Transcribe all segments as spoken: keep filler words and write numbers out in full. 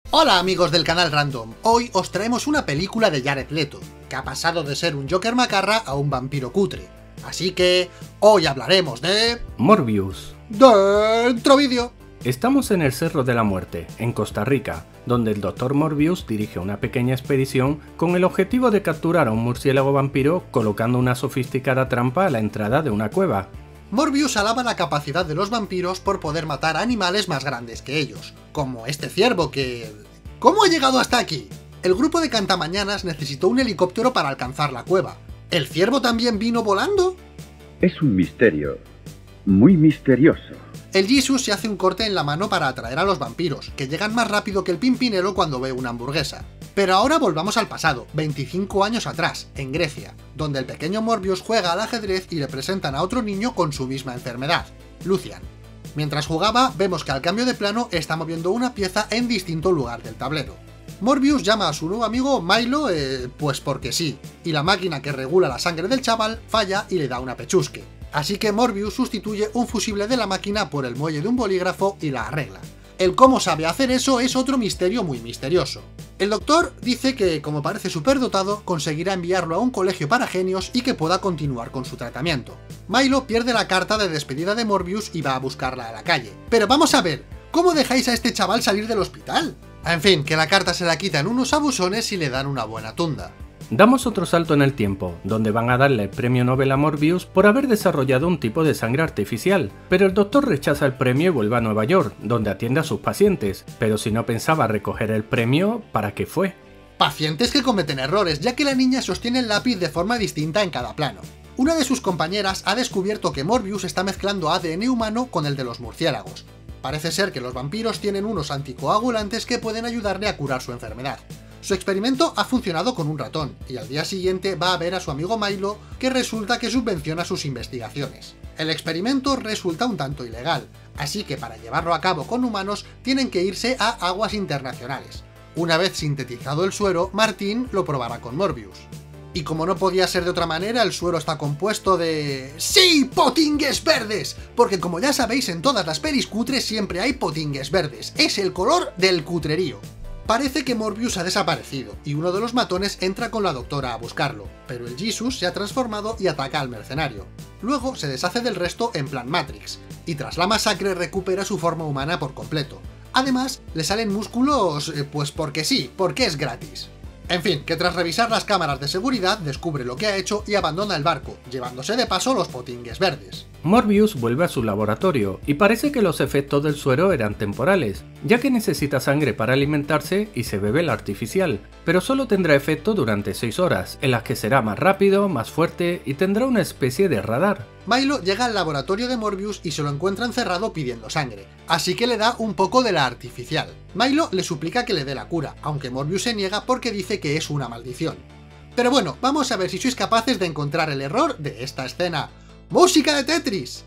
Hola amigos del canal Random, hoy os traemos una película de Jared Leto, que ha pasado de ser un Joker macarra a un vampiro cutre. Así que hoy hablaremos de... Morbius. Dentro vídeo. Estamos en el Cerro de la Muerte, en Costa Rica, donde el doctor Morbius dirige una pequeña expedición con el objetivo de capturar a un murciélago vampiro colocando una sofisticada trampa a la entrada de una cueva. Morbius alaba la capacidad de los vampiros por poder matar a animales más grandes que ellos, como este ciervo que... ¿Cómo ha llegado hasta aquí? El grupo de Cantamañanas necesitó un helicóptero para alcanzar la cueva. ¿El ciervo también vino volando? Es un misterio, muy misterioso. El Jesus se hace un corte en la mano para atraer a los vampiros, que llegan más rápido que el Pimpinelo cuando ve una hamburguesa. Pero ahora volvamos al pasado, veinticinco años atrás, en Grecia, donde el pequeño Morbius juega al ajedrez y le presentan a otro niño con su misma enfermedad, Lucian. Mientras jugaba, vemos que al cambio de plano está moviendo una pieza en distinto lugar del tablero. Morbius llama a su nuevo amigo Milo, eh, pues porque sí, y la máquina que regula la sangre del chaval falla y le da una pechusque. Así que Morbius sustituye un fusible de la máquina por el muelle de un bolígrafo y la arregla. El cómo sabe hacer eso es otro misterio muy misterioso. El doctor dice que, como parece superdotado, conseguirá enviarlo a un colegio para genios y que pueda continuar con su tratamiento. Milo pierde la carta de despedida de Morbius y va a buscarla a la calle. Pero vamos a ver, ¿cómo dejáis a este chaval salir del hospital? En fin, que la carta se la quitan unos abusones y le dan una buena tunda. Damos otro salto en el tiempo, donde van a darle el premio Nobel a Morbius por haber desarrollado un tipo de sangre artificial, pero el doctor rechaza el premio y vuelve a Nueva York, donde atiende a sus pacientes, pero si no pensaba recoger el premio, ¿para qué fue? Pacientes que cometen errores, ya que la niña sostiene el lápiz de forma distinta en cada plano. Una de sus compañeras ha descubierto que Morbius está mezclando A D N humano con el de los murciélagos. Parece ser que los vampiros tienen unos anticoagulantes que pueden ayudarle a curar su enfermedad. Su experimento ha funcionado con un ratón, y al día siguiente va a ver a su amigo Milo, que resulta que subvenciona sus investigaciones. El experimento resulta un tanto ilegal, así que para llevarlo a cabo con humanos tienen que irse a aguas internacionales. Una vez sintetizado el suero, Martín lo probará con Morbius. Y como no podía ser de otra manera, el suero está compuesto de... ¡Sí! ¡Potingues verdes! Porque como ya sabéis, en todas las pelis cutres siempre hay potingues verdes. Es el color del cutrerío. Parece que Morbius ha desaparecido, y uno de los matones entra con la doctora a buscarlo, pero el Jesus se ha transformado y ataca al mercenario. Luego se deshace del resto en plan Matrix, y tras la masacre recupera su forma humana por completo. Además, le salen músculos, eh, pues porque sí, porque es gratis. En fin, que tras revisar las cámaras de seguridad descubre lo que ha hecho y abandona el barco, llevándose de paso los potingues verdes. Morbius vuelve a su laboratorio y parece que los efectos del suero eran temporales, ya que necesita sangre para alimentarse y se bebe la artificial, pero solo tendrá efecto durante seis horas, en las que será más rápido, más fuerte y tendrá una especie de radar. Milo llega al laboratorio de Morbius y se lo encuentra encerrado pidiendo sangre, así que le da un poco de la artificial. Milo le suplica que le dé la cura, aunque Morbius se niega porque dice que es una maldición. Pero bueno, vamos a ver si sois capaces de encontrar el error de esta escena. ¡Música de Tetris!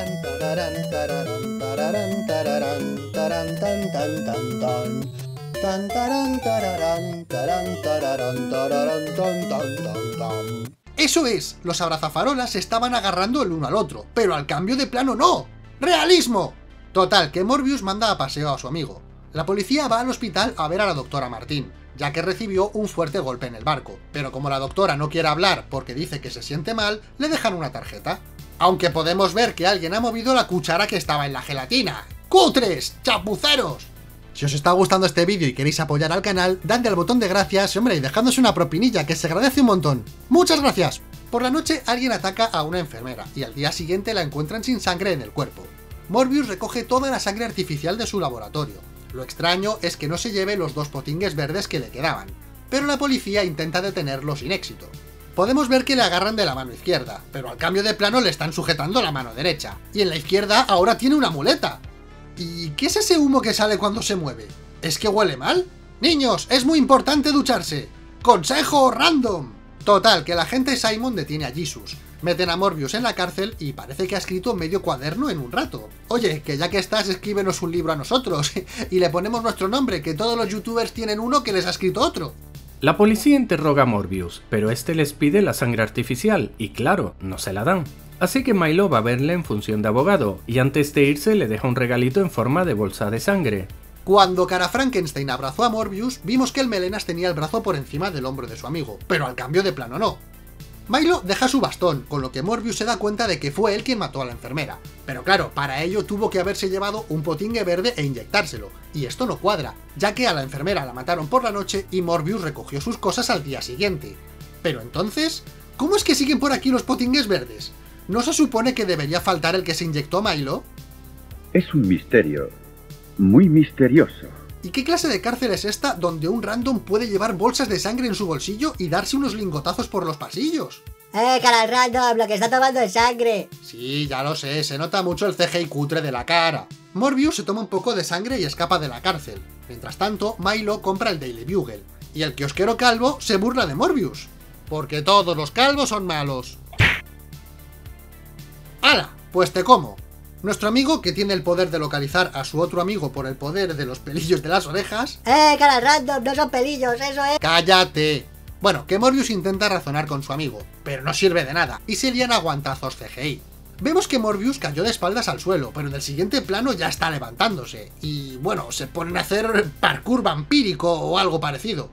Eso es, los abrazafarolas se estaban agarrando el uno al otro, pero al cambio de plano no. ¡Realismo! Total, que Morbius manda a paseo a su amigo. La policía va al hospital a ver a la doctora Martín, ya que recibió un fuerte golpe en el barco, pero como la doctora no quiere hablar porque dice que se siente mal, le dejan una tarjeta. Aunque podemos ver que alguien ha movido la cuchara que estaba en la gelatina. ¡Cutres! ¡Chapuceros! Si os está gustando este vídeo y queréis apoyar al canal, dadle al botón de gracias, hombre, y dejadnos una propinilla, que se agradece un montón. ¡Muchas gracias! Por la noche alguien ataca a una enfermera, y al día siguiente la encuentran sin sangre en el cuerpo. Morbius recoge toda la sangre artificial de su laboratorio. Lo extraño es que no se lleve los dos potingues verdes que le quedaban, pero la policía intenta detenerlo sin éxito. Podemos ver que le agarran de la mano izquierda, pero al cambio de plano le están sujetando la mano derecha, y en la izquierda ahora tiene una muleta. ¿Y qué es ese humo que sale cuando se mueve? ¿Es que huele mal? Niños, es muy importante ducharse. ¡Consejo random! Total, que el agente Simon detiene a Jesus, meten a Morbius en la cárcel y parece que ha escrito medio cuaderno en un rato. Oye, que ya que estás, escríbenos un libro a nosotros, y le ponemos nuestro nombre, que todos los youtubers tienen uno que les ha escrito otro. La policía interroga a Morbius, pero este les pide la sangre artificial, y claro, no se la dan. Así que Milo va a verle en función de abogado, y antes de irse le deja un regalito en forma de bolsa de sangre. Cuando Cara Frankenstein abrazó a Morbius, vimos que el melenas tenía el brazo por encima del hombro de su amigo, pero al cambio de plano no. Milo deja su bastón, con lo que Morbius se da cuenta de que fue él quien mató a la enfermera. Pero claro, para ello tuvo que haberse llevado un potingue verde e inyectárselo, y esto no cuadra, ya que a la enfermera la mataron por la noche y Morbius recogió sus cosas al día siguiente. Pero entonces, ¿cómo es que siguen por aquí los potingues verdes? ¿No se supone que debería faltar el que se inyectó a Milo? Es un misterio, muy misterioso. ¿Y qué clase de cárcel es esta donde un random puede llevar bolsas de sangre en su bolsillo y darse unos lingotazos por los pasillos? ¡Eh, cara al random! ¡Lo que está tomando es sangre! Sí, ya lo sé, se nota mucho el C G I cutre de la cara. Morbius se toma un poco de sangre y escapa de la cárcel. Mientras tanto, Milo compra el Daily Bugle. Y el kiosquero calvo se burla de Morbius. Porque todos los calvos son malos. ¡Hala! Pues te como. Nuestro amigo, que tiene el poder de localizar a su otro amigo por el poder de los pelillos de las orejas... ¡Eh, cara random! ¡No son pelillos, eso es! ¡Cállate! Bueno, que Morbius intenta razonar con su amigo, pero no sirve de nada, y se lían a guantazos C G I. Vemos que Morbius cayó de espaldas al suelo, pero en el siguiente plano ya está levantándose, y bueno, se ponen a hacer parkour vampírico o algo parecido.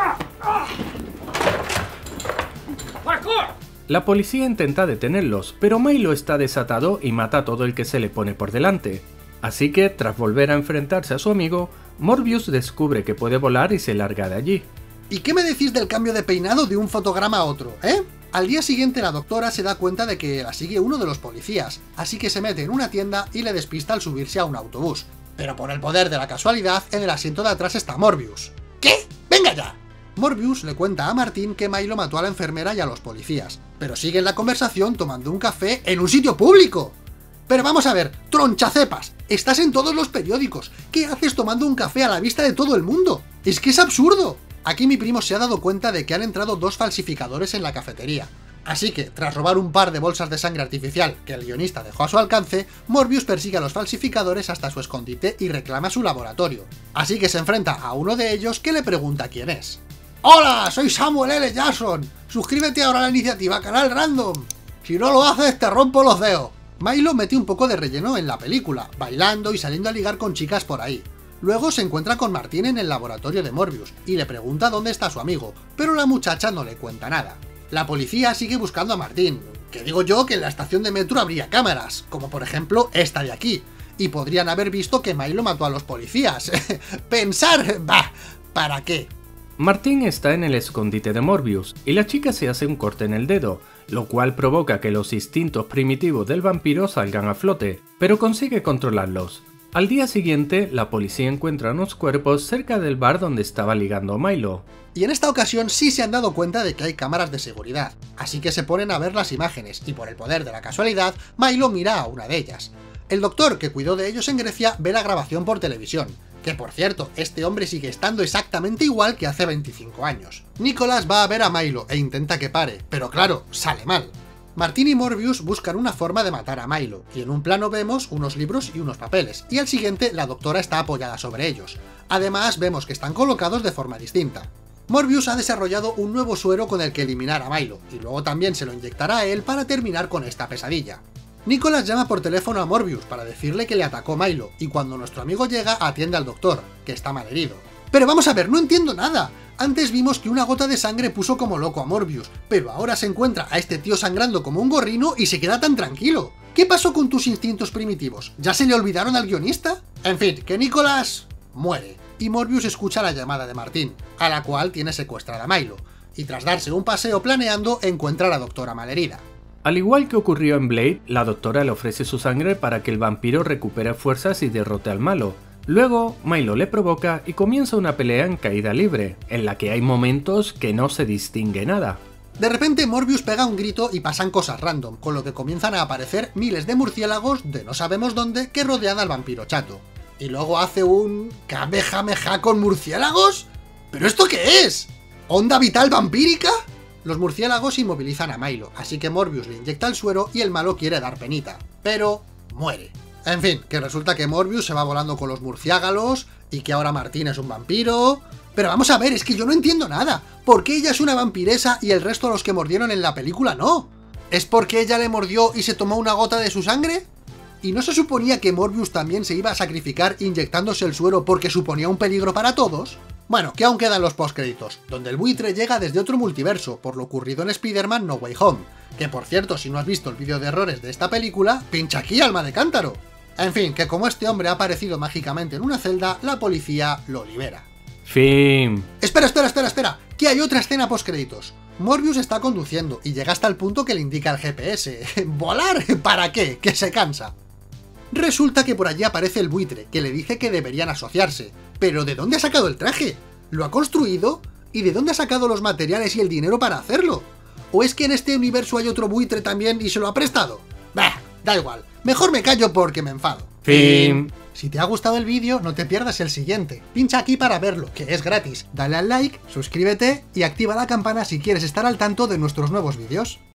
¡Parkour! La policía intenta detenerlos, pero Milo está desatado y mata a todo el que se le pone por delante. Así que, tras volver a enfrentarse a su amigo, Morbius descubre que puede volar y se larga de allí. ¿Y qué me decís del cambio de peinado de un fotograma a otro, eh? Al día siguiente la doctora se da cuenta de que la sigue uno de los policías, así que se mete en una tienda y le despista al subirse a un autobús. Pero por el poder de la casualidad, en el asiento de atrás está Morbius. ¿Qué? ¡Venga ya! Morbius le cuenta a Martín que Milo mató a la enfermera y a los policías, pero siguen la conversación tomando un café en un sitio público. Pero vamos a ver, tronchacepas, estás en todos los periódicos, ¿qué haces tomando un café a la vista de todo el mundo? ¡Es que es absurdo! Aquí mi primo se ha dado cuenta de que han entrado dos falsificadores en la cafetería. Así que, tras robar un par de bolsas de sangre artificial que el guionista dejó a su alcance, Morbius persigue a los falsificadores hasta su escondite y reclama su laboratorio. Así que se enfrenta a uno de ellos que le pregunta quién es. ¡Hola! Soy Samuel L. Jackson. Suscríbete ahora a la iniciativa Canal Random. Si no lo haces, te rompo los dedos. Milo mete un poco de relleno en la película, bailando y saliendo a ligar con chicas por ahí. Luego se encuentra con Martín en el laboratorio de Morbius y le pregunta dónde está su amigo, pero la muchacha no le cuenta nada. La policía sigue buscando a Martín, que digo yo que en la estación de metro habría cámaras, como por ejemplo esta de aquí, y podrían haber visto que Milo mató a los policías. Pensar, bah, ¿para qué? Martín está en el escondite de Morbius, y la chica se hace un corte en el dedo, lo cual provoca que los instintos primitivos del vampiro salgan a flote, pero consigue controlarlos. Al día siguiente, la policía encuentra unos cuerpos cerca del bar donde estaba ligando Milo. Y en esta ocasión sí se han dado cuenta de que hay cámaras de seguridad, así que se ponen a ver las imágenes, y por el poder de la casualidad, Milo mira a una de ellas. El doctor que cuidó de ellos en Grecia ve la grabación por televisión, que por cierto, este hombre sigue estando exactamente igual que hace veinticinco años. Nicholas va a ver a Milo e intenta que pare, pero claro, sale mal. Martín y Morbius buscan una forma de matar a Milo, y en un plano vemos unos libros y unos papeles, y al siguiente la doctora está apoyada sobre ellos. Además vemos que están colocados de forma distinta. Morbius ha desarrollado un nuevo suero con el que eliminar a Milo, y luego también se lo inyectará a él para terminar con esta pesadilla. Nicholas llama por teléfono a Morbius para decirle que le atacó Milo, y cuando nuestro amigo llega atiende al doctor, que está malherido. Pero vamos a ver, no entiendo nada. Antes vimos que una gota de sangre puso como loco a Morbius, pero ahora se encuentra a este tío sangrando como un gorrino y se queda tan tranquilo. ¿Qué pasó con tus instintos primitivos? ¿Ya se le olvidaron al guionista? En fin, que Nicholas muere, y Morbius escucha la llamada de Martín, a la cual tiene secuestrada a Milo, y tras darse un paseo planeando encuentra a la doctora malherida. Al igual que ocurrió en Blade, la doctora le ofrece su sangre para que el vampiro recupere fuerzas y derrote al malo. Luego, Milo le provoca y comienza una pelea en caída libre, en la que hay momentos que no se distingue nada. De repente Morbius pega un grito y pasan cosas random, con lo que comienzan a aparecer miles de murciélagos de no sabemos dónde que rodean al vampiro chato. Y luego hace un... ¿Kamehameha con murciélagos? ¿Pero esto qué es? ¿Onda vital vampírica? Los murciélagos inmovilizan a Milo, así que Morbius le inyecta el suero y el malo quiere dar penita, pero muere. En fin, que resulta que Morbius se va volando con los murciélagos y que ahora Martín es un vampiro... Pero vamos a ver, es que yo no entiendo nada. ¿Por qué ella es una vampiresa y el resto de los que mordieron en la película no? ¿Es porque ella le mordió y se tomó una gota de su sangre? ¿Y no se suponía que Morbius también se iba a sacrificar inyectándose el suero porque suponía un peligro para todos? Bueno, que aún quedan los postcréditos, donde el buitre llega desde otro multiverso, por lo ocurrido en Spider-Man No Way Home, que por cierto, si no has visto el vídeo de errores de esta película, pincha aquí, alma de cántaro. En fin, que como este hombre ha aparecido mágicamente en una celda, la policía lo libera. Fin. Espera, espera, espera, espera, que hay otra escena postcréditos. Morbius está conduciendo y llega hasta el punto que le indica el G P S. ¿Volar? ¿Para qué? Que se cansa. Resulta que por allí aparece el buitre, que le dice que deberían asociarse. ¿Pero de dónde ha sacado el traje? ¿Lo ha construido? ¿Y de dónde ha sacado los materiales y el dinero para hacerlo? ¿O es que en este universo hay otro buitre también y se lo ha prestado? Bah, da igual, mejor me callo porque me enfado. Fin. Si te ha gustado el vídeo, no te pierdas el siguiente. Pincha aquí para verlo, que es gratis. Dale al like, suscríbete y activa la campana si quieres estar al tanto de nuestros nuevos vídeos.